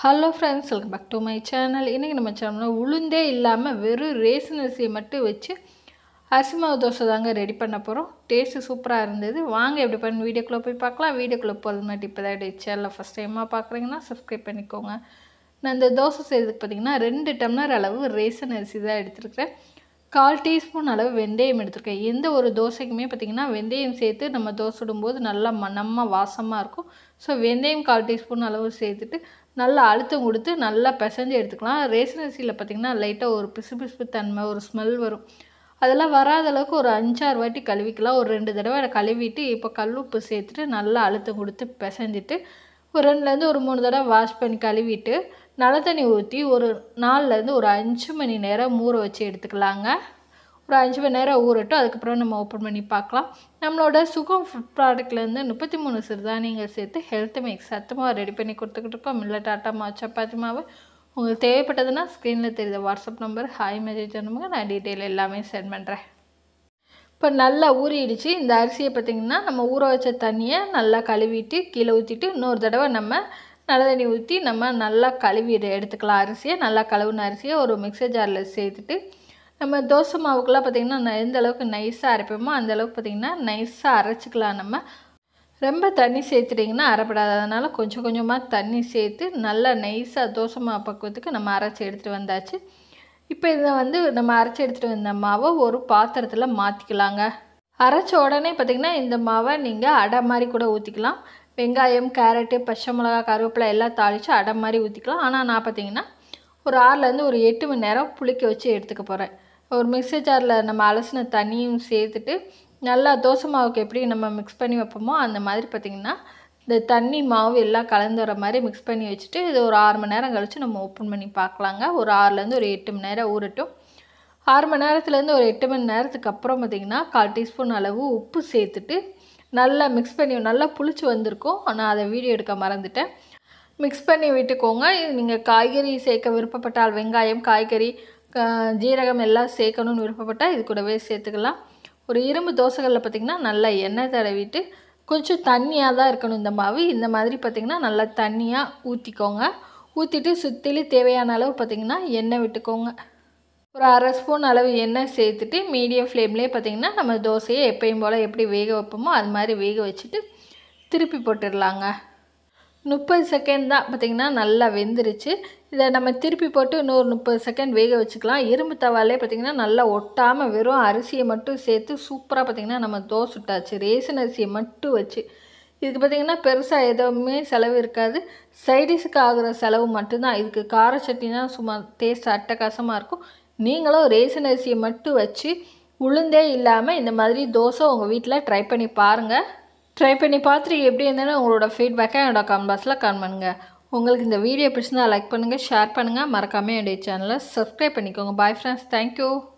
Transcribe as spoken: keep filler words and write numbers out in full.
Hello friends, welcome back to my channel. இன்றைக்கி நம்ம சேனலில் உளுந்தே இல்லாமல் வெறும் ரேஷன் அரிசியை மட்டும் வச்சு அரிசி மாவு தோசை தாங்க ரெடி பண்ண போகிறோம். டேஸ்ட்டு சூப்பராக இருந்தது. வாங்க எப்படி பண்ணி வீடியோக்குள்ளே போய் பார்க்கலாம். வீடியோக்குள்ளே போகிறது மாதிரி இப்போ தான் சேனலில் ஃபஸ்ட் டைமாக பார்க்குறீங்கன்னா சப்ஸ்கிரைப் பண்ணிக்கோங்க. நான் இந்த தோசை செய்கிறதுக்கு பார்த்திங்கன்னா ரெண்டு டம்ளர் அளவு ரேஷன் அரிசி தான் எடுத்துருக்கிறேன். கால் டீஸ்பூன் அளவு வெந்தயம் எடுத்துருக்கேன். எந்த ஒரு தோசைக்குமே பார்த்திங்கன்னா வெந்தயம் சேர்த்து நம்ம தோசை சுடும்போது நல்லா மணமாக வாசமாக இருக்கும். ஸோ வெந்தயம் கால் டீஸ்பூன் அளவு சேர்த்துட்டு நல்லா அழுத்தம் கொடுத்து நல்லா பிசைஞ்சு எடுத்துக்கலாம். ரேஷன் அரிசியில் பார்த்திங்கன்னா லைட்டாக ஒரு பிசு பிசுப்பு தன்மை, ஒரு ஸ்மெல் வரும். அதெல்லாம் வராத அளவுக்கு ஒரு அஞ்சாறு வாட்டி கழுவிக்கலாம். ஒரு ரெண்டு தடவை கழுவிட்டு இப்போ கல் உப்பு சேர்த்துட்டு நல்லா அழுத்தம் கொடுத்து பிசைஞ்சிட்டு ஒரு ரெண்டுலேருந்து ஒரு மூணு தடவை வாஷ் பண்ணி கழுவிட்டு நல்ல தண்ணி ஊற்றி ஒரு நாலுலேருந்து ஒரு அஞ்சு மணி நேரம் ஊற வச்சு எடுத்துக்கலாங்க. ஒரு அஞ்சு மணி நேரம் ஊறட்டும். அதுக்கப்புறம் நம்ம ஓப்பன் பண்ணி பார்க்கலாம். நம்மளோட சுகம் ஃபுட் ப்ராடக்ட்லேருந்து முப்பத்தி மூணு சிறுதானியங்கள் சேர்த்து ஹெல்த் மிக்ஸ் சத்துமாக ரெடி பண்ணி கொடுத்துக்கிட்டு இருக்கோம். மில்லட் ஆட்டா மாவு, சப்பாத்தி மாவு. உங்களுக்கு தேவைப்பட்டதுன்னா ஸ்க்ரீனில் தெரியுத வாட்ஸ்அப் நம்பர் ஹாய் மெசேஜ் அனுப்புங்க. நான் டீட்டெயில் எல்லாமே சென்ட் பண்ணுறேன். இப்போ நல்லா ஊறிடுச்சு. இந்த அரிசியை பார்த்திங்கன்னா நம்ம ஊற வச்ச தண்ணியை நல்லா கழுவிட்டு கீழே ஊற்றிட்டு இன்னொரு தடவை நம்ம நல்ல தண்ணி ஊற்றி நம்ம நல்லா கழுவி எடுத்துக்கலாம். அரிசியை நல்லா கழுவுன அரிசியை ஒரு மிக்சர் ஜாரில் சேர்த்துட்டு நம்ம தோசை மாவுக்கெல்லாம் பார்த்திங்கன்னா எந்த அளவுக்கு நைஸாக அரைப்போமோ அந்த அளவுக்கு பார்த்திங்கன்னா நைஸாக அரைச்சிக்கலாம். நம்ம ரொம்ப தண்ணி சேர்த்துட்டிங்கன்னா அரைப்படாது. அதனால் கொஞ்சம் கொஞ்சமாக தண்ணி சேர்த்து நல்லா நைஸாக தோசை மாவு பக்குவத்துக்கு நம்ம அரைச்சி எடுத்துகிட்டு வந்தாச்சு. இப்போ இதை வந்து நம்ம அரைச்சி எடுத்துகிட்டு வந்த மாவை ஒரு பாத்திரத்தில் மாற்றிக்கலாங்க. அரைச்ச உடனே பார்த்திங்கன்னா இந்த மாவை நீங்கள் அடை மாதிரி கூட ஊற்றிக்கலாம். வெங்காயம், கேரட்டு, பச்சை மிளகா, கருவேப்பிலை எல்லாம் தாளித்து அடை மாதிரி ஊற்றிக்கலாம். ஆனால் நான் பார்த்திங்கன்னா ஒரு ஆறுலேருந்து ஒரு எட்டு மணி நேரம் புளிக்க வச்சு எடுத்துக்க போகிறேன். ஒரு மிக்சர் ஜாரில் நம்ம அலசின தண்ணியும் சேர்த்துட்டு நல்லா தோசை மாவுக்கு எப்படி நம்ம மிக்ஸ் பண்ணி வைப்போமோ அந்த மாதிரி பார்த்திங்கன்னா இந்த தண்ணி மாவு எல்லாம் கலந்து வர மாதிரி மிக்ஸ் பண்ணி வச்சுட்டு இது ஒரு ஆறு மணி நேரம் கழித்து நம்ம ஓப்பன் பண்ணி பார்க்கலாங்க. ஒரு ஆறுலேருந்து ஒரு எட்டு மணி நேரம் ஊறட்டும். ஆறு மணி நேரத்துலேருந்து ஒரு எட்டு மணி நேரத்துக்கு அப்புறம் பார்த்திங்கன்னா கால் டீஸ்பூன் அளவு உப்பு சேர்த்துட்டு நல்லா மிக்ஸ் பண்ணி நல்லா புளிச்சு வந்திருக்கும். நான் அதை வீடியோ எடுக்க மறந்துட்டேன். மிக்ஸ் பண்ணி விட்டுக்கோங்க. நீங்கள் காய்கறி சேர்க்க விருப்பப்பட்டால் வெங்காயம், காய்கறி, ஜீரகம் எல்லாம் சேர்க்கணுன்னு விருப்பப்பட்டால் இது கூடவே சேர்த்துக்கலாம். ஒரு இரும்பு தோசைகளில் பார்த்திங்கன்னா நல்லா எண்ணெய் தடவிட்டு கொஞ்சம் தண்ணியாக தான் இருக்கணும் இந்த மாவு. இந்த மாதிரி பார்த்திங்கன்னா நல்லா தண்ணியாக ஊற்றிக்கோங்க. ஊற்றிட்டு சுற்றிலும் தேவையான அளவு பார்த்திங்கன்னா எண்ணெய் விட்டுக்கோங்க. ஒரு அரை ஸ்பூன் அளவு எண்ணெய் சேர்த்துட்டு மீடியம் ஃப்ளேம்லேயே பார்த்திங்கன்னா நம்ம தோசையை எப்பயும் போல் எப்படி வேக வைப்போமோ அது மாதிரி வேக வச்சுட்டு திருப்பி போட்டுடலாங்க. முப்பது செகண்ட் தான் பார்த்திங்கன்னா நல்லா வெந்துருச்சு. இதை நம்ம திருப்பி போட்டு இன்னொரு முப்பது செகண்ட் வேக வச்சுக்கலாம். இரும்பு தவாலே பார்த்திங்கன்னா நல்லா ஒட்டாமல் வெறும் அரிசியை மட்டும் சேர்த்து சூப்பராக பார்த்திங்கன்னா நம்ம தோசை சுட்டாச்சு. ரேஷன் அரிசியை மட்டும் வச்சு இதுக்கு பார்த்திங்கன்னா பெருசாக எதுவுமே செலவு இருக்காது. சைடிஷுக்கு ஆகிற செலவு மட்டும்தான். இதுக்கு கார சட்னி தான் சும்மா டேஸ்ட் அட்டகாசமாக இருக்கும். நீங்களும் ரேஷன் அரிசியை மட்டும் வச்சு உளுந்தே இல்லாமல் இந்த மாதிரி தோசை உங்கள் வீட்டில் ட்ரை பண்ணி பாருங்கள். ட்ரை பண்ணி பார்த்துட்டு எப்படி இருந்தாலும் உங்களோட ஃபீட்பேக்கை என்னோட கமெண்ட் பாக்ஸில் கமெண்ட் பண்ணுங்கள். உங்களுக்கு இந்த வீடியோ பிடிச்சிருந்தா லைக் பண்ணுங்கள், ஷேர் பண்ணுங்கள். மறக்காமல் என்னுடைய சேனலை சப்ஸ்கிரைப் பண்ணிக்கோங்க. Bye friends, thank you.